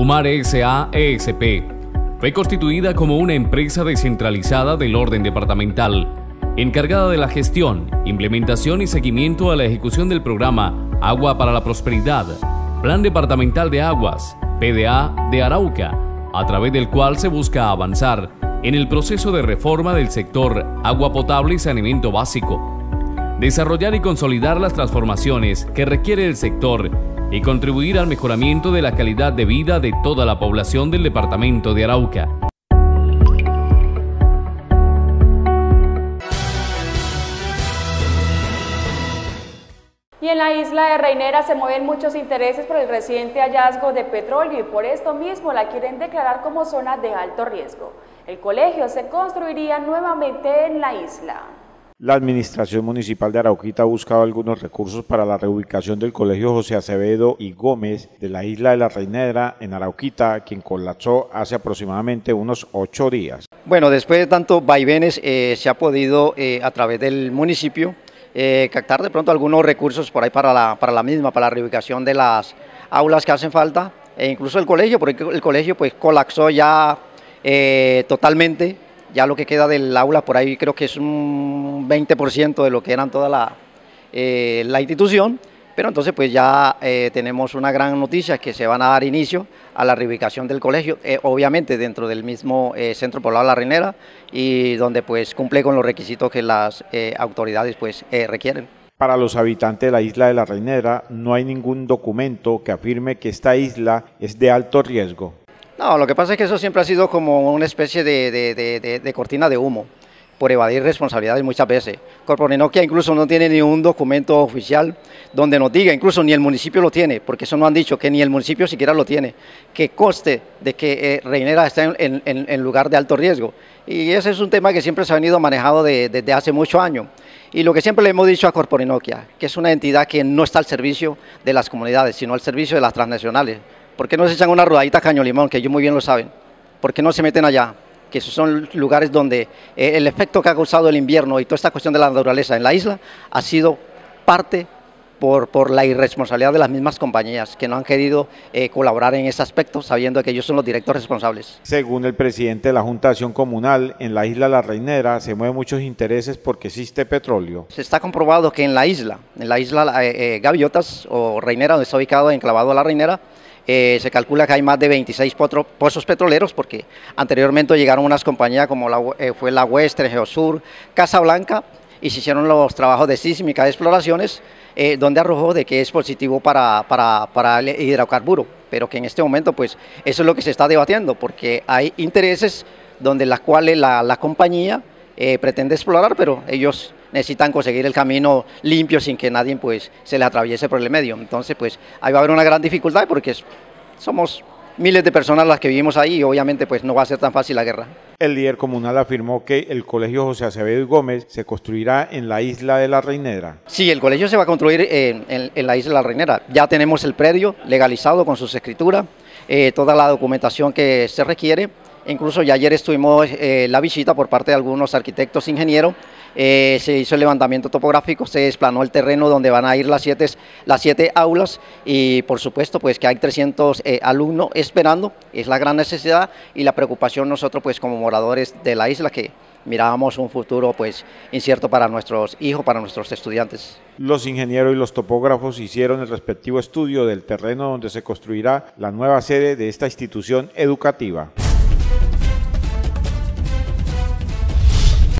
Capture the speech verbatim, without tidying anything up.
Umar S A E S P fue constituida como una empresa descentralizada del orden departamental, encargada de la gestión, implementación y seguimiento a la ejecución del programa Agua para la Prosperidad, Plan Departamental de Aguas, P D A de Arauca, a través del cual se busca avanzar en el proceso de reforma del sector agua potable y saneamiento básico, desarrollar y consolidar las transformaciones que requiere el sector y contribuir al mejoramiento de la calidad de vida de toda la población del departamento de Arauca. Y en la isla de Reinera se mueven muchos intereses por el reciente hallazgo de petróleo y por esto mismo la quieren declarar como zona de alto riesgo. El colegio se construiría nuevamente en la isla. La Administración Municipal de Arauquita ha buscado algunos recursos para la reubicación del Colegio José Acevedo y Gómez de la isla de la Reinera en Arauquita, quien colapsó hace aproximadamente unos ocho días. Bueno, después de tantos vaivenes eh, se ha podido eh, a través del municipio eh, captar de pronto algunos recursos por ahí para la, para la misma, para la reubicación de las aulas que hacen falta, e incluso el colegio, porque el colegio pues colapsó ya eh, totalmente. Ya lo que queda del aula por ahí creo que es un veinte por ciento de lo que eran toda la, eh, la institución, pero entonces pues ya eh, tenemos una gran noticia, que se van a dar inicio a la reubicación del colegio, eh, obviamente dentro del mismo eh, Centro Poblado La Reinera, y donde pues cumple con los requisitos que las eh, autoridades pues eh, requieren. Para los habitantes de la isla de la Reinera no hay ningún documento que afirme que esta isla es de alto riesgo. No, lo que pasa es que eso siempre ha sido como una especie de, de, de, de, de cortina de humo, por evadir responsabilidades muchas veces. Corporinoquia incluso no tiene ni un documento oficial donde nos diga, incluso ni el municipio lo tiene, porque eso no han dicho, que ni el municipio siquiera lo tiene, que conste de que eh, Reinera está en, en, en lugar de alto riesgo. Y ese es un tema que siempre se ha venido manejado de, desde hace muchos años. Y lo que siempre le hemos dicho a Corporinoquia, que es una entidad que no está al servicio de las comunidades, sino al servicio de las transnacionales. ¿Por qué no se echan una rodadita a Caño Limón, que ellos muy bien lo saben? ¿Por qué no se meten allá? Que esos son lugares donde eh, el efecto que ha causado el invierno y toda esta cuestión de la naturaleza en la isla ha sido parte por, por la irresponsabilidad de las mismas compañías, que no han querido eh, colaborar en ese aspecto, sabiendo que ellos son los directos responsables. Según el presidente de la Junta de Acción Comunal, en la isla La Reinera se mueven muchos intereses porque existe petróleo. Se está comprobado que en la isla, en la isla eh, eh, Gaviotas o Reinera, donde está ubicado enclavado La Reinera, Eh, se calcula que hay más de veintiséis potro, pozos petroleros, porque anteriormente llegaron unas compañías como la, eh, fue la Western, Geosur, Casablanca, y se hicieron los trabajos de sísmica, de exploraciones, eh, donde arrojó de que es positivo para, para, para el hidrocarburo, pero que en este momento pues eso es lo que se está debatiendo, porque hay intereses donde las cuales la, la compañía eh, pretende explorar, pero ellos necesitan conseguir el camino limpio sin que nadie pues se le atraviese por el medio. Entonces pues ahí va a haber una gran dificultad, porque somos miles de personas las que vivimos ahí y obviamente pues no va a ser tan fácil la guerra. El líder comunal afirmó que el Colegio José Acevedo y Gómez se construirá en la isla de la Reinera. Sí, el colegio se va a construir en, en, en la isla de la Reinera. Ya tenemos el predio legalizado con sus escrituras, eh, toda la documentación que se requiere. Incluso ya ayer estuvimos eh, la visita por parte de algunos arquitectos, ingenieros, eh, se hizo el levantamiento topográfico, se desplanó el terreno donde van a ir las siete, las siete aulas, y por supuesto pues que hay trescientos eh, alumnos esperando, es la gran necesidad y la preocupación nosotros pues como moradores de la isla, que mirábamos un futuro pues incierto para nuestros hijos, para nuestros estudiantes. Los ingenieros y los topógrafos hicieron el respectivo estudio del terreno donde se construirá la nueva sede de esta institución educativa.